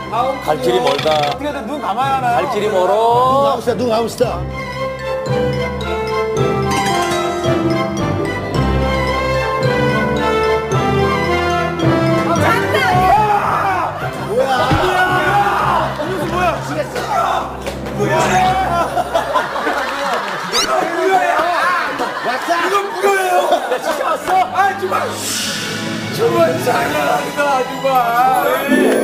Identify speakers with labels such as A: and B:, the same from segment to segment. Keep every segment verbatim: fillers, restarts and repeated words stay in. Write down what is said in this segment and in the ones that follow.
A: 갈 길이 멀다.
B: 어떻게든 눈 감아야 하나요?
A: 갈 길이 멀어.
C: 눈 감읍시다, 눈 감읍시다.
B: 이건 무효예요! 나 진짜 왔어? 아, 정말! 정말 장난 아니다, 정말!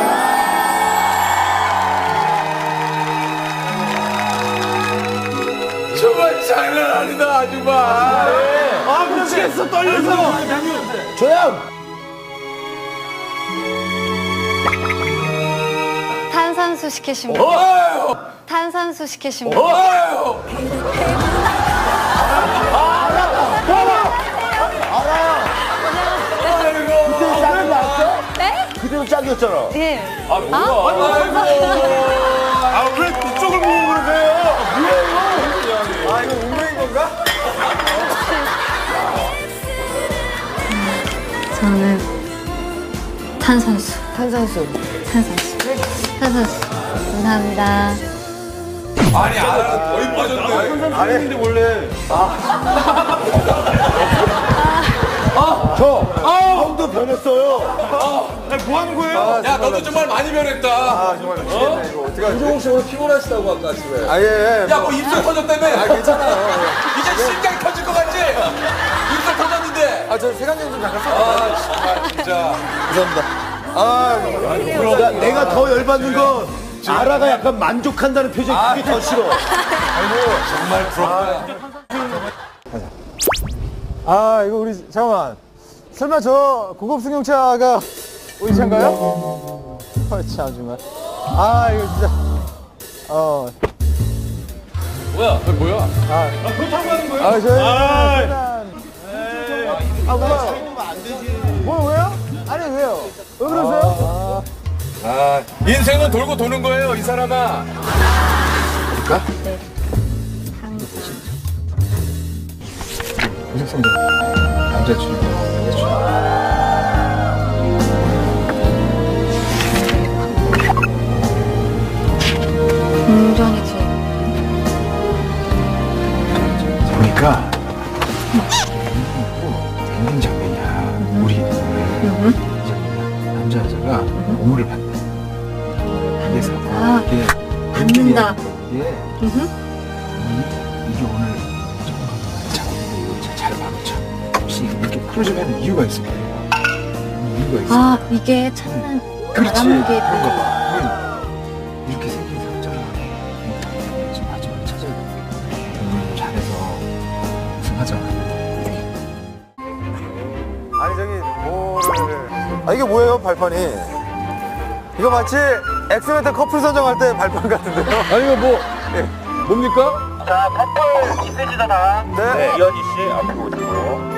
B: 정말 장난 아니다, 정말! 아, 미치겠어, 떨려서!
C: 조용!
D: 탄산수 시키십니다.
B: 어휴!
D: 탄산수 시키십니다.
B: 어휴!
C: 그때도 짝이 나왔어?
D: 네?
C: 그때도 짝이었잖아.
D: 예.
B: 아, 뭐야? 아이고! 아, 왜 그쪽을 보고 그러세요? 뭐예요? 아, 이거 운명인 건가?
D: 저는 탄산수.
E: 탄산수.
D: 탄산수. 탄산수. 감사합니다.
B: 아니, 아, 거의 빠졌네. 안 했는데, 원래.
C: 저, 형도 변했어요.
B: 뭐 하는 거예요? 야, 너도 정말 많이 변했다. 아, 정말 미치겠네, 이거. 어떡하지?
A: 김종욱 씨 오늘 피곤하시다고 아까 집에.
C: 아, 예, 예.
B: 야, 뭐 입술 터졌다며? 아, 괜찮아요. 이제 심장이 터질 것 같지? 입술 터졌는데.
C: 아, 저 세간장 좀 잠깐 써.
B: 아, 정말, 진짜.
C: 감사합니다. 아, 야, 내가 더 열받는 건 아라가 약간 만족한다는 표정이 그게 더 싫어.
B: 정말 부럽다.
F: 아 이거 우리 잠깐만 설마 저 고급 승용차가 우리 차인가요? 참 정말 아 이거 진짜 어
A: 뭐야? 너 뭐야?
F: 아,
B: 그거 타고 가는 거예요?
F: 아 저희
B: 아,
F: 아 뭐야 뭐 왜요? 아니 왜요? 왜 그러세요?
B: 아, 인생은 돌고 도는 거예요, 이 사람아.
F: 남자친구
D: 굉장히 길.
G: 보니까 엔딩 장면이야. 우리 남자 여자가 오물을 받는다. 그래서
D: 아,
G: 이게
D: 받는다.
G: 이게 이게 오늘 정말 작업인데 이거 잘 봐놓자. 혹시 이렇게 클로즈업 하는 이유가 있을 거예요. 이유가 있어.
D: 아, 이게 찾는
G: 그렇지.
D: 바람개.
G: 그런가 봐. 이렇게 생긴 사람처럼 좀 마지막에 찾아야 돼. 오늘 잘해서 우승하자.
F: 아니 저기 뭐를 아 이게 뭐예요 발판이 이거 마치 엑스메탈 커플 선정할 때 발판 같은데요?
A: 아니 이거 뭐
F: 예.
A: 뭡니까?
H: 자, 커플 이세지다 다.
F: 네.
H: 이현희 씨 앞으로 오시고.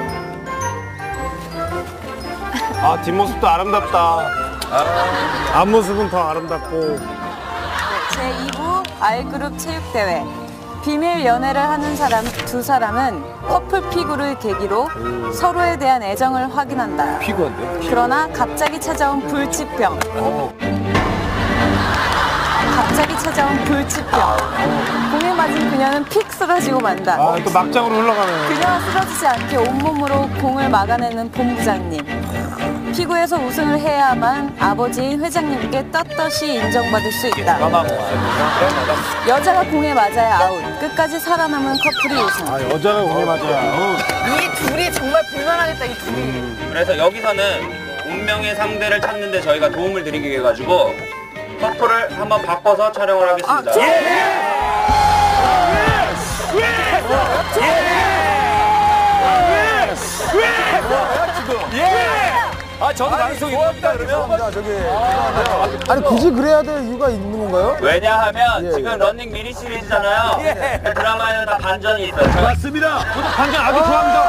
F: 아 뒷모습도 아름답다 앞모습은 더 아름답고
E: 제이 부 R그룹 체육대회. 비밀 연애를 하는 사람 두 사람은 커플 피구를 계기로 서로에 대한 애정을 확인한다.
A: 피구한데?
E: 그러나 갑자기 찾아온 불치병. 갑자기 찾아온 불치병. 공에 맞은 그녀는 픽 쓰러지고 만다.
F: 아 또 막장으로 흘러가네
E: 그녀가 쓰러지지 않게 온몸으로 공을 막아내는 본부장님. 피구에서 우승을 해야만 아버지인 회장님께 떳떳이 인정받을 수 있다. 여자가 공에 맞아야 아웃. 끝까지 살아남은 커플이 우승.
F: 아 여자가 공에 맞아요
E: 이 둘이 정말 불만하겠다, 이 둘이.
H: 그래서 여기서는 운명의 상대를 찾는데 저희가 도움을 드리기 위해 가지고 커플을 한번 바꿔서 촬영을 하겠습니다.
A: 아 저도 방송 이겁니다 그러면.
F: 저기 아니 굳이 그래야 될 이유가 있는 건가요?
H: 왜냐하면
F: 예,
H: 지금
F: 예.
H: 런닝 미니 시리즈잖아요. 그 드라마에는 다 반전이 있어요.
C: 맞습니다.
F: 저도 반전 아주 좋아합니다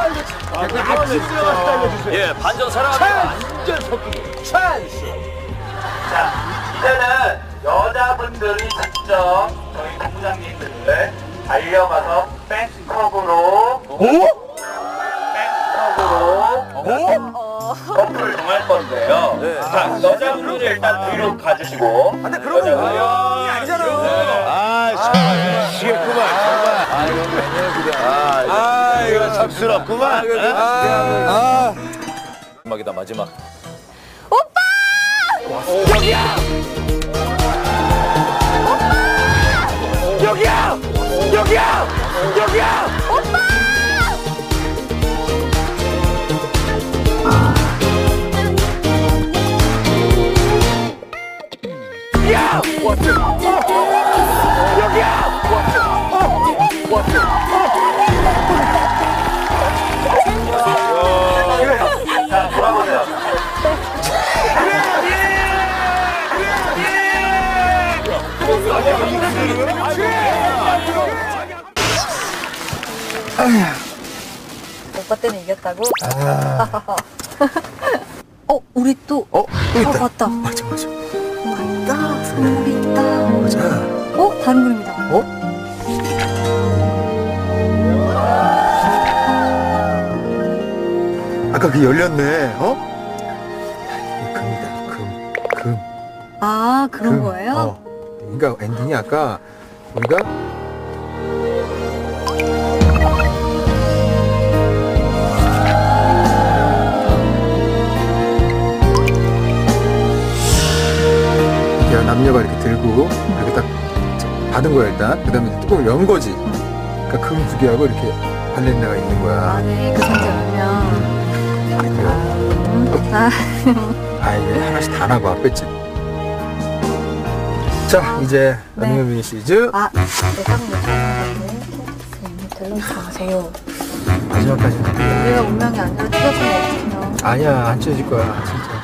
H: 예, 반전 사랑합니다. 완전 섞이기. 자, 이제는 여자분들이 직접 저희 부장님들을 달려가서 백컵으로
F: 오?
H: 백컵으로
F: 오?
H: 커플을 정할 건데요. 자, 여자분들은 일단 뒤로 가주시고.
B: 근데 그런 거 우리 형이 아니잖아요.
C: 아, 미치겠구만, 정말. 아, 이거 왜냐, 그냥. 아,
B: 아, 이거 참.
C: 쑥스럽구만.
B: 아,
A: 마지막이다 마지막.
C: 여기야! 여기야! 여기야! 야! 왔어! 어! 여기야! 왔어! 어! 왔어!
H: 자, 돌아보세요.
D: 오빠 때문에 이겼다고? 어, 우리 또.
G: 어? 또 있다.
D: 어, 맞다.
G: 맞아, 맞아.
D: 맞다. 선물이 있다.
G: 보자.
D: 어? 다른 그림이다.
G: 어? 아까 그 열렸네, 어? 이 금이다, 금. 금.
D: 아, 그런
G: 금.
D: 거예요?
G: 어. 그러니까 엔딩이 아까 우리가 이렇게 남녀가 이렇게 들고 이렇게 딱 받은 거야 일단. 그 다음에 뚜껑을 연 거지. 그러니까 금 두 개하고 이렇게 발렌다가 있는 거야.
D: 안에 그 상자 열면. 아,
G: 아 이게 하나씩 다 나고 앞에 집. 자 이제
D: 네.
G: 러닝 미니 시리즈
D: 아, 내가 보면 들러주세요.
G: 마지막까지
D: 우리가 운명이 아니라 찢어진 거 같아요.
G: 아니야 안 찢어질 거야 진짜.